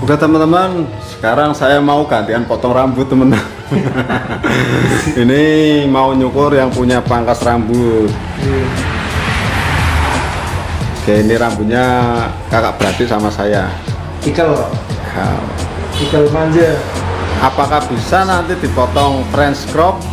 Oke teman-teman, sekarang saya mau gantian potong rambut teman-teman. Ini mau nyukur yang punya pangkas rambut. Oke, ini rambutnya kakak beradik sama saya. Ikal manja. Apakah bisa nanti dipotong French crop?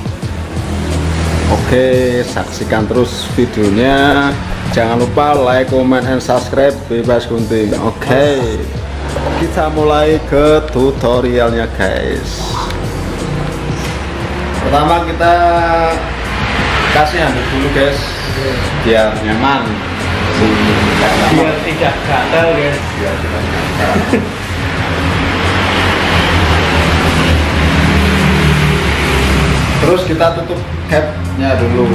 Oke, saksikan terus videonya. Jangan lupa like, comment, and subscribe, bebas gunting. Oke, kita mulai ke tutorialnya guys. Pertama kita kasih handuk dulu guys, biar nyaman. Biar tidak gatal guys. Biar tidak gatal. Terus kita tutup capnya dulu.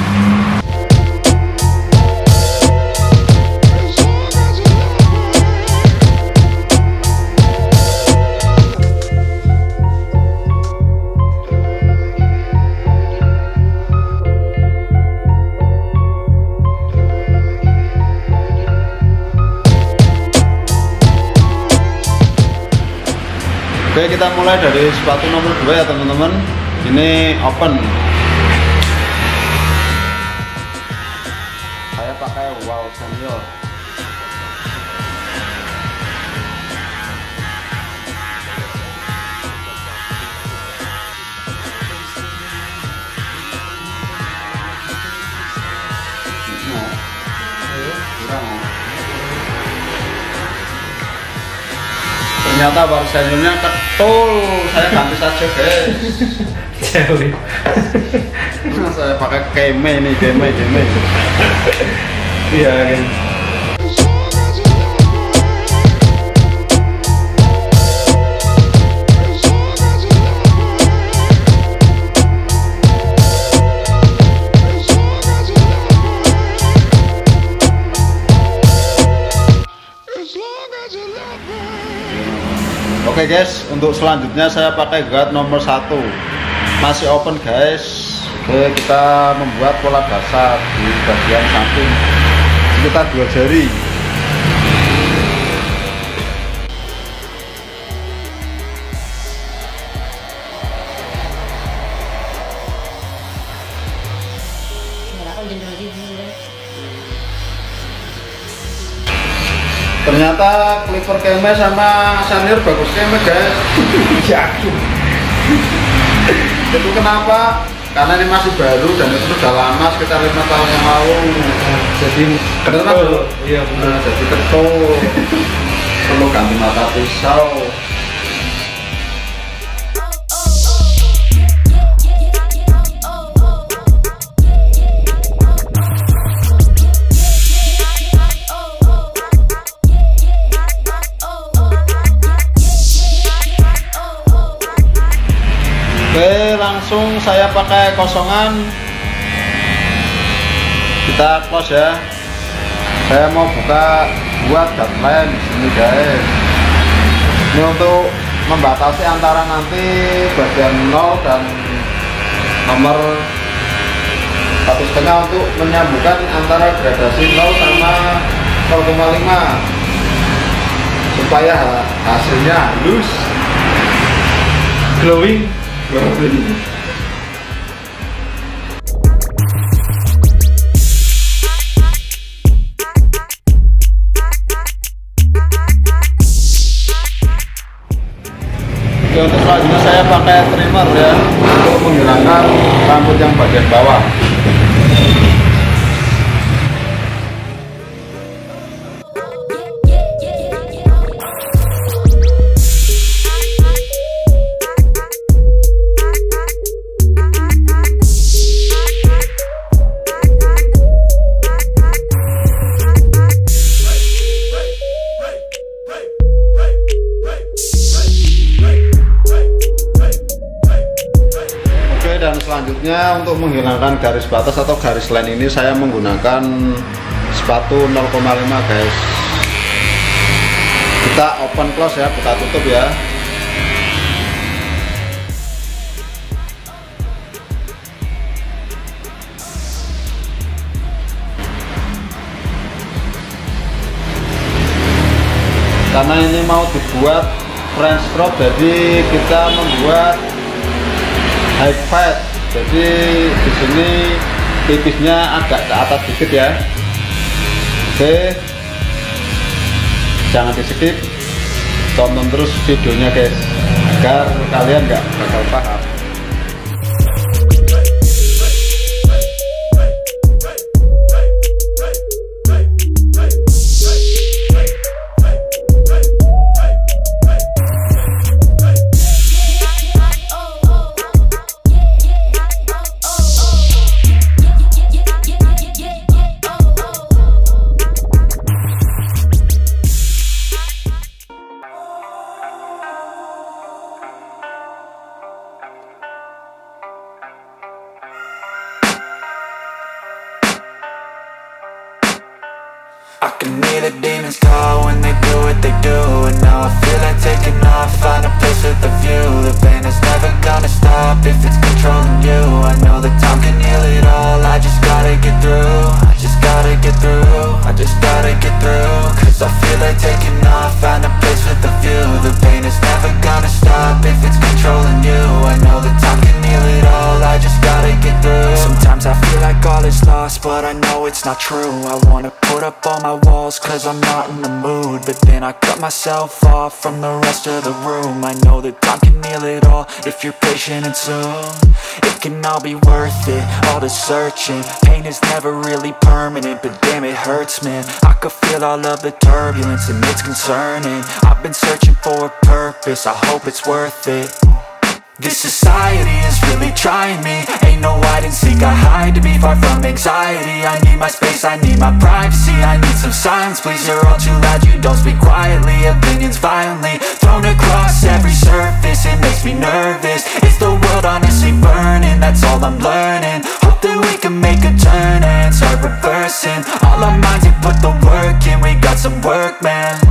Oke, kita mulai dari sepatu nomor 2 ya teman-teman. Ini open. Saya pakai Wow Senior. Ternyata Wow Seniornya ketul. Saya ganti saja guys. Cewek. Saya pakai keme nih, keme. Iya kan. Oke guys, untuk selanjutnya saya pakai guard nomor 1. Masih open guys. Oke, kita membuat pola dasar di bagian samping sekitar 2 jari. Ternyata clipper keme sama senior bagus keme guys. Yakin. Itu kenapa? Karena ini masih baru dan itu sudah lama, sekitar 5 tahun yang lalu. Jadi ketul. Iya benar. Jadi ketul. Perlu ganti mata pisau. Oke, langsung saya pakai kosongan. Kita close ya. Saya mau buka buat guideline di sini guys. Ini untuk membatasi antara nanti bagian 0 dan nomor 1,5 untuk menyambungkan antara gradasi 0 sama 0,5 supaya hasilnya halus, Glowing. Oke, untuk selanjutnya saya pakai trimmer ya untuk menghilangkan rambut yang bagian bawah. Dan selanjutnya untuk menghilangkan garis batas atau garis line ini saya menggunakan sepatu 0,5 guys. Kita open close ya, buka tutup ya. Kita karena ini mau dibuat French crop, jadi kita membuat high fat. Jadi di sini tipisnya agak ke atas dikit ya. Oke, jangan di skip, tonton terus videonya guys, agar kalian nggak bakal paham. I can hear the demons call when they do what they do. And now I feel like taking off, find a place with a view. The pain is never gonna stop if it's controlling you. I know that time can heal it all, I just gotta get through. I just gotta get through, I just gotta get through. Cause I feel like taking off, find a place with a view. The pain is never gonna stop if it's controlling you. I know that time can heal it all, I just gotta get through. Sometimes I feel like all is lost, but I know it's not true. I wanna put up all my walls cause I'm not in the mood, but then I cut myself off from the rest of the room. I know that time can heal it all if you're patient, and soon it can all be worth it, all the searching. Pain is never really permanent, but damn it hurts, man. I could feel all of the turbulence and it's concerning. I've been searching for a purpose, I hope it's worth it. This society is really trying me. Ain't no hide and seek, I hide to be far from anxiety. I need my space, I need my privacy. I need some silence, please, you're all too loud. You don't speak quietly, opinions violently thrown across every surface. It makes me nervous. Is the world honestly burning? That's all I'm learning. Hope that we can make a turn and start reversing all our minds and put the work in. We got some work, man.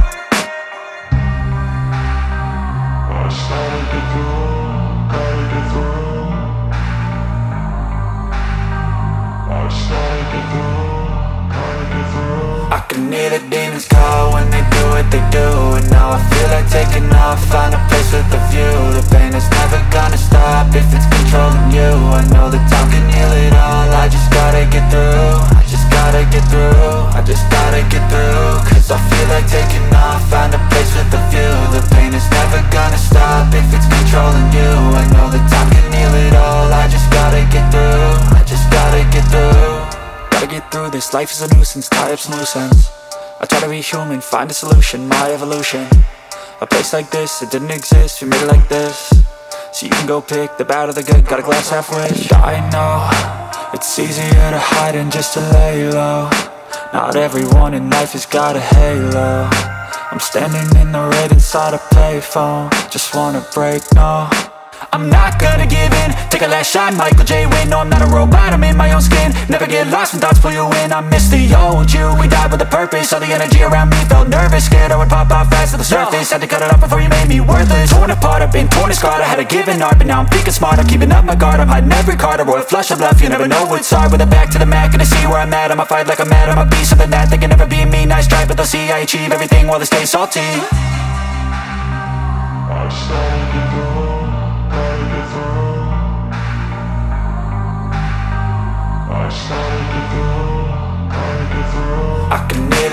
I can hear the demons call when they do what they do. And now I feel like taking off, find a place with a view. The pain is never gonna stop if it's controlling you. I know that time can heal it all, I just gotta get through. I just gotta get through, I just gotta get through. Cause I feel like taking off, find a place with a view. The pain is never gonna stop if it's controlling you. I know that time can heal it all, I just gotta get through. I just gotta get through. Gotta get through this, life is a nuisance, tie up some loose ends. I try to be human, find a solution, my evolution. A place like this, it didn't exist, we made it like this. So you can go pick the bad or the good, got a glass half wish. I know, it's easier to hide than just to lay low. Not everyone in life has got a halo. I'm standing in the red inside a payphone, just wanna break, no. I'm not gonna give in, take a last shot, Michael J. Win. No, I'm not a robot, I'm in my own skin. Never get lost when thoughts pull you in. I miss the old you, we died with a purpose. All the energy around me felt nervous, scared I would pop out fast to the surface. Had to cut it off before you made me worthless. Torn apart, I've been torn and scarred. I had a given art, but now I'm thinking smart. I'm keeping up my guard, I'm hiding every card. A royal flush of love, you never know what's hard. With a back to the mat, gonna see where I'm at. I'ma fight like I'm mad, I'ma be something that they can never be me. Nice try, but they'll see I achieve everything while they stay salty. I can hear